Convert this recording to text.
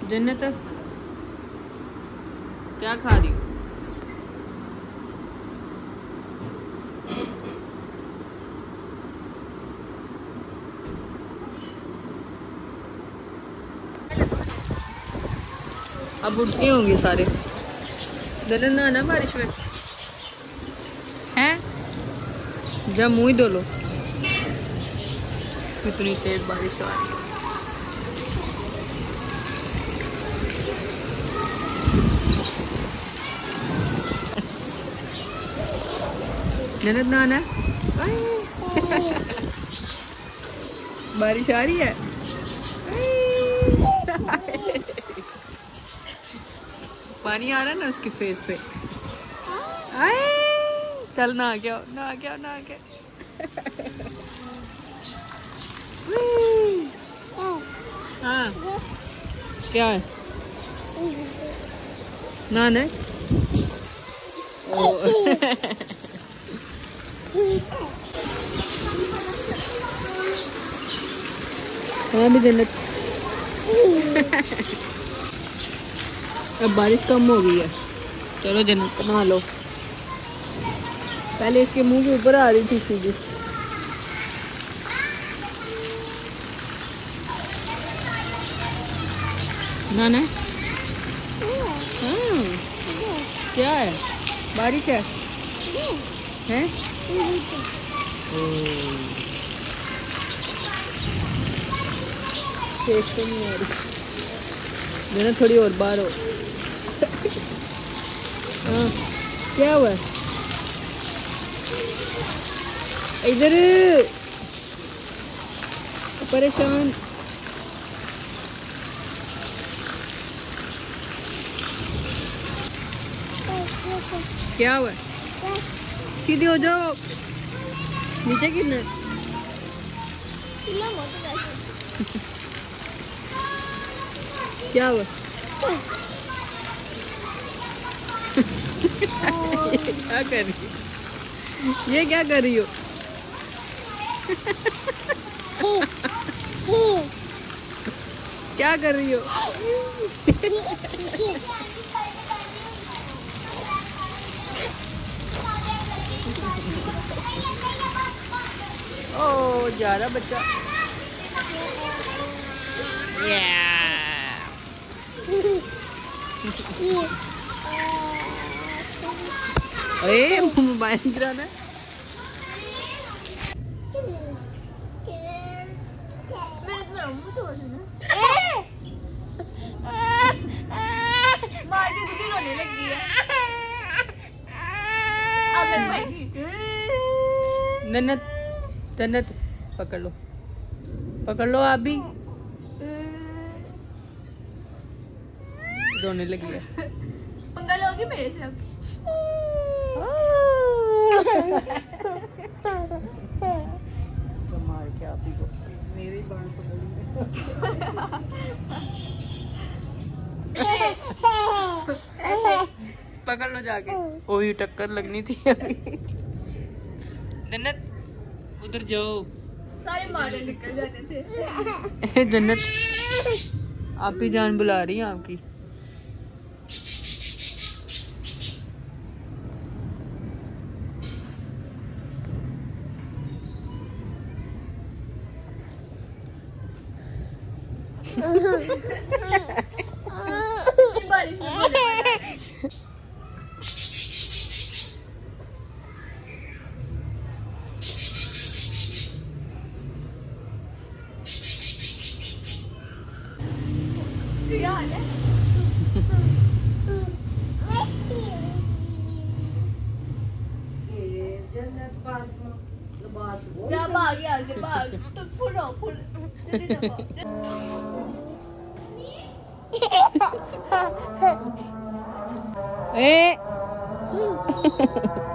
जन्नत क्या खा रही हो? अब उठती होंगी सारे। जन्नत नहाना बारिश में हैं? जब मुंह ही धो लो। कितनी तेज बारिश आ रही है। जन्नत नहाना बारिश आ रही है। पानी आ रहा है ना उसके फेस पे। चल नहा के आओ, नहा के आओ, नहा के। हाँ क्या है? नहाना है? हाँ भी जन्नत। अब बारिश कम हो गई है। चलो जन्नत नहा लो। पहले इसके मुंह के ऊपर आ रही थी सीधी। नहाना है? हाँ क्या है? बारिश है? हैं? टेस्ट नहीं आ रही। जन्नत थोड़ी और बाहर हो। हाँ क्या हुआ? इधर परेशान। क्या हुआ? सीधे हो जाओ। नीचे गिरना। क्या हुआ? ये क्या कर रही हो? ये क्या कर रही हो? क्या कर रही हो? ओ जा रहा बच्चा। अरे मोबाइल गिराना है। मार के दीदी रोने लगी है। जन्नत जन्नत पकड़ लो, पकड़ लो। आप भी रोने लगी है। पंगा लोगी मेरे से अब। मार के आप ही को मेरी बाल पकड़ लो जाके। वही टक्कर लगनी थी अभी। जन्नत उधर जाओ। सारे मारे निकल जाने थे। जन्नत आप ही जान बुला रही है आपकी। जब आ गया जब आ तो फुल ए